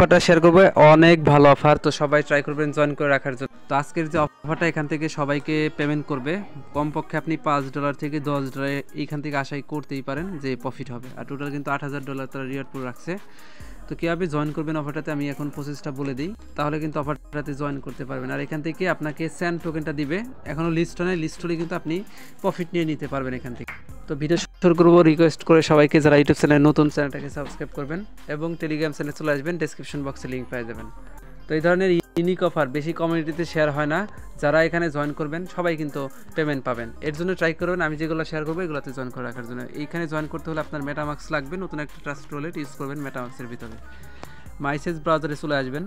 অফারটা শেয়ার করব, অনেক ভালো অফার। তো সবাই ট্রাই করবেন জয়েন করে রাখার জন্য। তো আজকের যে অফারটা এখান থেকে সবাইকে পেমেন্ট করবে, কমপক্ষে আপনি $5 থেকে $10 এইখান থেকে আশাই করতেই পারেন যে প্রফিট হবে। আর টোটাল কিন্তু $8,000 তারা রিওয়ার্ড পুরো রাখছে। তো কীভাবে জয়েন করবেন অফারটাতে আমি এখন প্রসেসটা বলে দিই, তাহলে কিন্তু অফারটাতে জয়েন করতে পারবেন। আর এখান থেকে আপনাকে স্যান্ড টোকেনটা দিবে, এখনও লিস্ট হয়, লিস্ট হলে কিন্তু আপনি প্রফিট নিয়ে নিতে পারবেন এখান থেকে। তো ভিডিও শুরু করবো, রিকোয়েস্ট করে সবাইকে যারা ইউটিউব চ্যানেল নতুন, চ্যানেলটাকে সাবস্ক্রাইব করবেন এবং টেলিগ্রাম চ্যানেলে চলে আসবেন, ডেসক্রিপশন বক্সে লিঙ্ক পেয়ে যাবেন। তো এই ধরনের ইউনিক অফার বেশি কমিউনিটিতে শেয়ার হয় না, যারা এখানে জয়েন করবেন সবাই কিন্তু পেমেন্ট পাবেন। এর জন্য ট্রাই করবেন আমি যেগুলো শেয়ার করবো এগুলোতে জয়েন করে রাখার জন্য। এইখানে জয়েন করতে হলে আপনার মেটামাক্স লাগবে, নতুন একটা ট্রাস্ট ওয়ালেট ইউজ করবেন মেটামাক্সের ভিতরে। মাইসেজ ব্রাউজারে চলে আসবেন,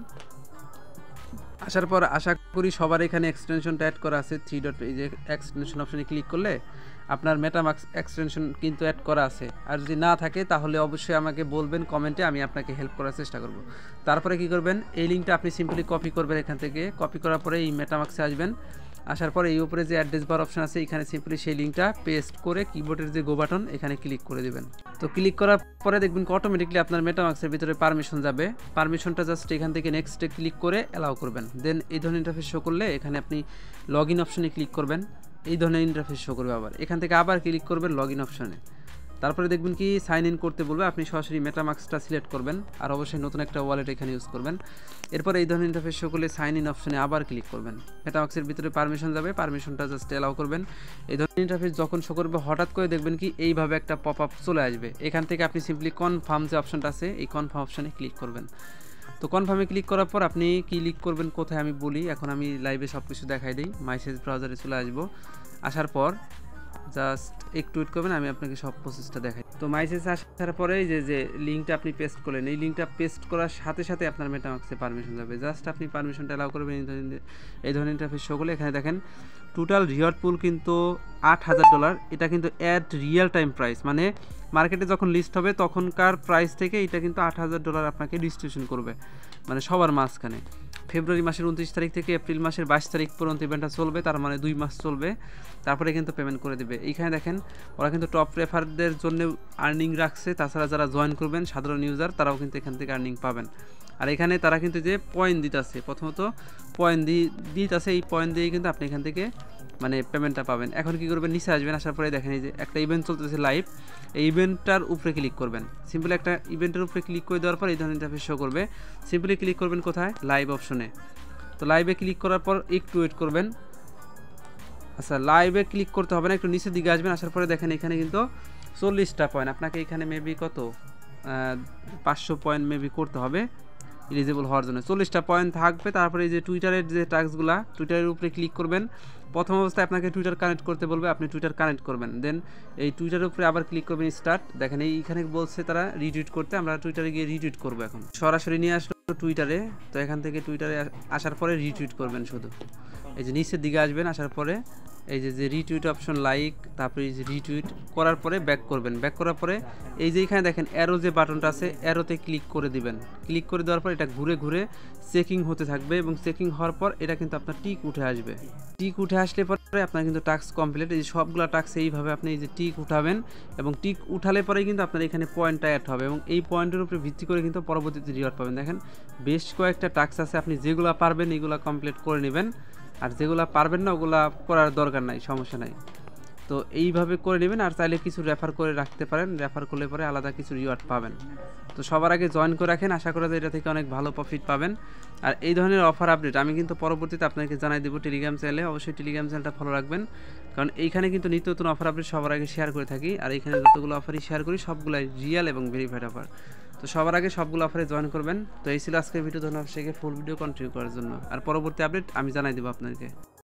আসার পর আশা করি সবার এখানে এক্সটেনশনটা অ্যাড করা আছে। 3 ডট এই যে এক্সটেনশন অপশনে ক্লিক করলে আপনার মেটামাক্স এক্সটেনশন কিন্তু অ্যাড করা আছে। আর যদি না থাকে তাহলে অবশ্যই আমাকে বলবেন কমেন্টে, আমি আপনাকে হেল্প করার চেষ্টা করব। তারপরে কি করবেন, এই লিঙ্কটা আপনি সিম্পলি কপি করবেন, এখান থেকে কপি করার পরে এই মেটামাক্সে আসবেন। আসার পরে এই উপরে যে অ্যাড্রেস বার অপশন আছে এখানে সিম্পলি সেই লিঙ্কটা পেস্ট করে কিবোর্ডের যে গো বাটন এখানে ক্লিক করে দেবেন। তো ক্লিক করার পরে দেখবেন অটোমেটিকলি আপনার মেটামাক্সের ভিতরে পারমিশন যাবে। পারমিশনটা জাস্ট এখান থেকে নেক্সটে ক্লিক করে অ্যালাউ করবেন। দেন এই ধরনের ইন্টারফেস শো করলে এখানে আপনি লগ ইন অপশনে ক্লিক করবেন, এই ধরনের ইন্টারফেস শো করবে। আবার এখান থেকে আবার ক্লিক করবেন লগ ইন অপশনে, তারপরে দেখবেন কি সাইন ইন করতে বলবে, আপনি সরাসরি মেটামাক্সটা সিলেক্ট করবেন আর অবশ্যই নতুন একটা ওয়ালেট এখানে ইউজ করবেন। এরপর এই ধরনের ইন্টারফেস শো করলে সাইন ইন অপশনে আবার ক্লিক করবেন, মেটামাক্সের ভিতরে পারমিশন যাবে, পারমিশনটা জাস্ট অ্যালাউ করবেন। এই ধরনের ইন্টারফেস যখন শো করবে হঠাৎ করে দেখবেন কি এইভাবে একটা পপ আপ চলে আসবে। এখান থেকে আপনি সিম্পলি কনফার্ম যে অপশনটা আছে এই কনফার্ম অপশনে ক্লিক করবেন। তো কনফার্মে ক্লিক করার পর আপনি ক্লিক করবেন কোথায় আমি বলি, এখন আমি লাইভে সব কিছু দেখাই দিই। মাইসেজ ব্রাউজারে চলে আসবো, আসার পর জাস্ট একটু ওয়েট করবেন, আমি আপনাকে সব প্রসেসটা দেখাই। তো মাইসেজ আসার পরে যে লিঙ্কটা আপনি পেস্ট করলেন, এই লিঙ্কটা পেস্ট করার সাথে সাথে আপনার মেটামাক্সে পারমিশন যাবে। জাস্ট আপনি পারমিশনটা অ্যালাউ করবেন। এই ধরনের ইন্টারফেস শো করলে এখানে দেখেন টোটাল রিওয়ার্ড পুল কিন্তু $8,000। এটা কিন্তু অ্যাট রিয়েল টাইম প্রাইস, মানে মার্কেটে যখন লিস্ট হবে তখনকার প্রাইস থেকে এটা কিন্তু $8,000 আপনাকে ডিস্ট্রিবিউশন করবে, মানে সবার মাঝখানে। ফেব্রুয়ারি মাসের 29 তারিখ থেকে এপ্রিল মাসের 22 তারিখ পর্যন্ত ইভেন্টটা চলবে, তার মানে 2 মাস চলবে, তারপরে কিন্তু পেমেন্ট করে দেবে। এইখানে দেখেন ওরা কিন্তু টপ রেফারদের জন্য আর্নিং রাখছে, তাছাড়া যারা জয়েন করবেন সাধারণ ইউজার তারাও কিন্তু এখান থেকে আর্নিং পাবেন। আর এখানে তারা কিন্তু যে পয়েন্ট দিতেছে, প্রথমত পয়েন্ট দিতেছে, এই পয়েন্ট দিয়ে কিন্তু আপনি এখান থেকে মানে পেমেন্টটা পাবেন। এখন কি করবেন, নিচে আসবেন, আসার পরে দেখেন এই যে একটা ইভেন্ট চলতেছে লাইভ, এই ইভেন্টটার উপরে ক্লিক করবেন। সিম্পলি একটা ইভেন্টের উপরে ক্লিক করে দেওয়ার পর এই ধরনের ইন্টারফেস শো করবে। সিম্পলি ক্লিক করবেন কোথায়, লাইভ অপশনে। তো লাইভে ক্লিক করার পর একটু ওয়েট করবেন। আচ্ছা, লাইভে ক্লিক করতে হবে না, একটু নিচের দিকে আসবেন। আসার পরে দেখেন এখানে কিন্তু 40টা পয়েন্ট, আপনাকে এখানে মেবি কত 500 পয়েন্ট মেবি করতে হবে এলিজিবল হওয়ার জন্য। 40টা পয়েন্ট থাকবে। তারপরে এই যে টুইটারের যে টাস্কগুলো, টুইটারের উপরে ক্লিক করবেন। প্রথম অবস্থায় আপনাকে টুইটার কানেক্ট করতে বলবে, আপনি টুইটার কানেক্ট করবেন। দেন এই টুইটারের উপরে আবার ক্লিক করবেন স্টার্ট। দেখেন এইখানে বলছে তারা রিটুইট করতে, আমরা টুইটারে গিয়ে রিটুইট করবো। এখন সরাসরি নিয়ে আসলো টুইটারে। তো এখান থেকে টুইটারে আসার পরে রিটুইট করবেন শুধু। এই যে নিচের দিকে আসবেন, আসার পরে এই যে রিটুইট অপশন লাইক, তারপরে এই যে রিটুইট করার পরে ব্যাক করবেন। ব্যাক করার পরে এই যে এখানে দেখেন অ্যারো যে বাটনটা আছে, অ্যারোতে ক্লিক করে দিবেন। ক্লিক করে দেওয়ার পর এটা ঘুরে ঘুরে চেকিং হতে থাকবে এবং চেকিং হওয়ার পর এটা কিন্তু আপনার টিক উঠে আসবে। টিক উঠে আসলে পরে আপনার কিন্তু টাস্ক কমপ্লিট। এই যে সবগুলো টাস্ক এইভাবে আপনি এই যে টিক উঠাবেন এবং টিক উঠালে পরেই কিন্তু আপনার এখানে পয়েন্টটা অ্যাড হবে এবং এই পয়েন্টের উপরে ভিত্তি করে কিন্তু পরবর্তীতে রিওয়ার্ড পাবেন। দেখেন বেশ কয়েকটা টাস্ক আছে, আপনি যেগুলো পারবেন এগুলো কমপ্লিট করে নেবেন, আর যেগুলো পারবেন না ওগুলা করার দরকার নাই, সমস্যা নাই। তো এইভাবে করে নেবেন। আর চাইলে কিছু রেফার করে রাখতে পারেন, রেফার করলে পরে আলাদা কিছু রিওয়ার্ড পাবেন। তো সবার আগে জয়েন করে রাখেন, আশা করা যায় এটা থেকে অনেক ভালো প্রফিট পাবেন। আর এই ধরনের অফার আপডেট আমি কিন্তু পরবর্তীতে আপনাকে জানাই দেবো টেলিগ্রাম চ্যানেলে। অবশ্যই টেলিগ্রাম চ্যানেলটা ফলো রাখবেন, কারণ এইখানে কিন্তু নিত্য নতুন অফার আপডেট সবার আগে শেয়ার করে থাকি। আর এইখানে যতগুলো অফারই শেয়ার করি সবগুলাই রিয়েল এবং ভেরিফাইড অফার। তো সবার আগে সবগুলো অফারে জয়েন করবেন। তো এই ছিল আজকের ভিডিও, ধন্যবাদ ফুল ভিডিও কন্টিনিউ করার জন্য। আর পরবর্তী আপডেট আমি জানাই দেবো আপনাকে।